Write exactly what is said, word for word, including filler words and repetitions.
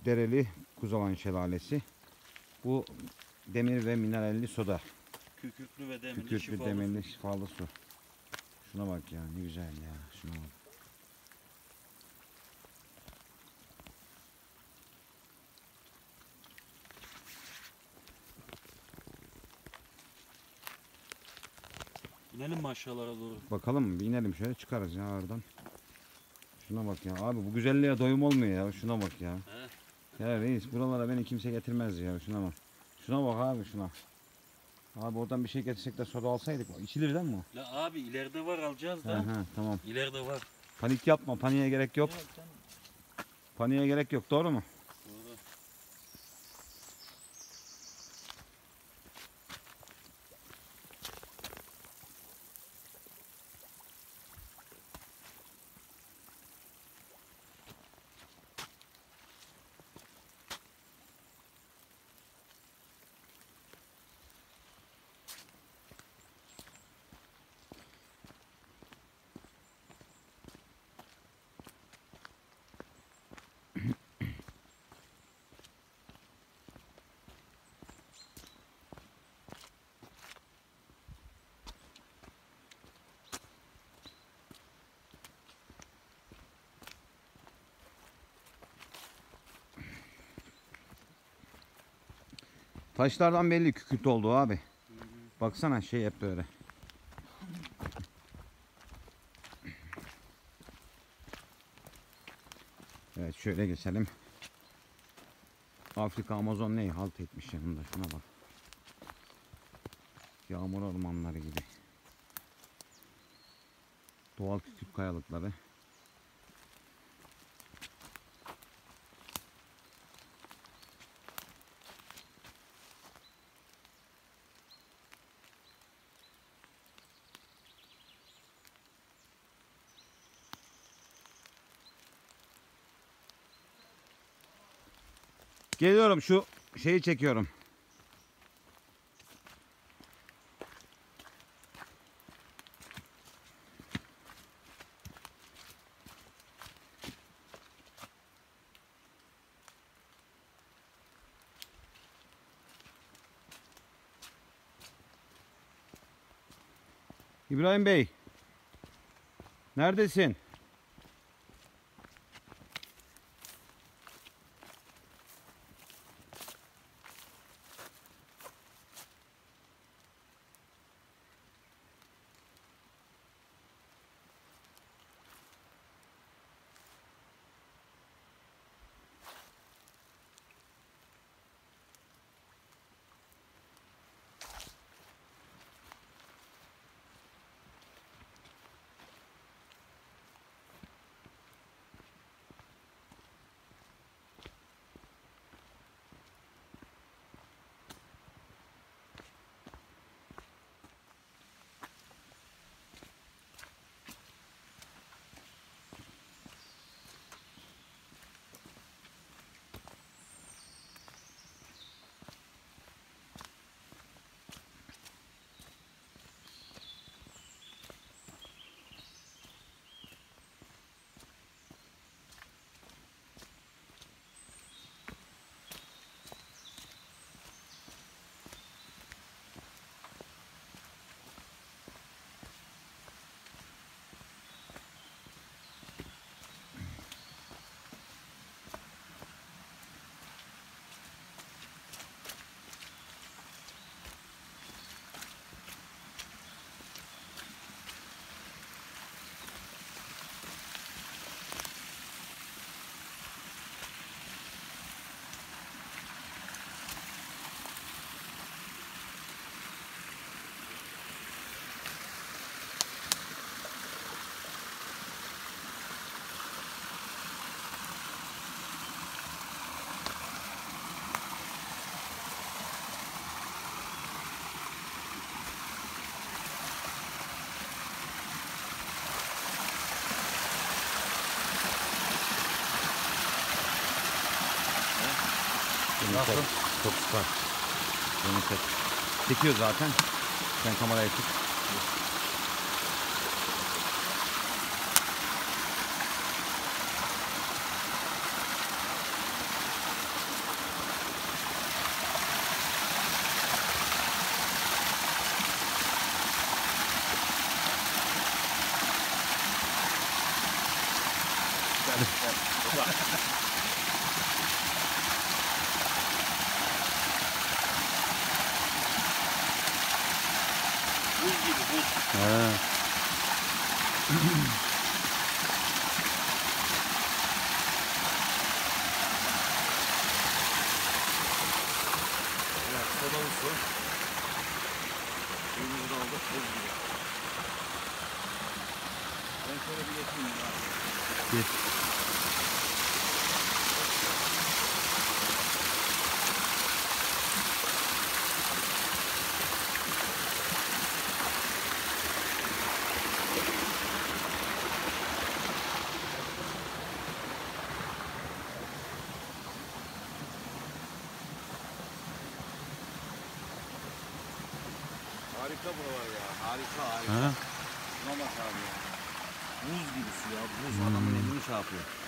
Dereli Kuzalan Şelalesi. Bu demir ve mineralli soda. Kükürtlü ve demirli Kükürtlü şifalı. demirli şifalı su. Şuna bak ya, ne güzel ya. Şuna bak. İnelim mi aşağılara doğru? Bakalım mı? Bir inelim şöyle, çıkarız ya oradan. Şuna bak ya abi, bu güzelliğe doyum olmuyor ya. Şuna bak ya. He. Ya reis, buralara beni kimse getirmez ya. Şuna bak. Şuna bak abi, şuna. Abi oradan bir şey getirsek de soda alsaydık. İçilir değil mi o? La abi ileride var, alacağız He da. he, tamam. İleride var. Panik yapma. Paniğe gerek yok. Yok canım. Paniğe gerek yok. Doğru mu? Doğru. Taşlardan belli kükürt oldu abi. Hı hı. Baksana şey hep böyle. Evet, şöyle geçelim. Afrika Amazon neyi halt etmiş yanında, şuna bak. Yağmur ormanları gibi. Doğal kükürt kayalıkları. Geliyorum, şu şeyi çekiyorum. İbrahim Bey, neredesin? Nasıl? Çok, çok süper. Yeni set. Çekiyor zaten. Sen kamerayı tut. Bak. Buz gibi buz. He. Evet, sodalı su. Suyumuzu da aldık, buz gibi. Ben şöyle bir geçeyim abi. Geç. Harika buralar ya. Harika harika. Ha? Şuna bak abi ya. Buz gibi su ya. Buz adamın elini şey yapıyor.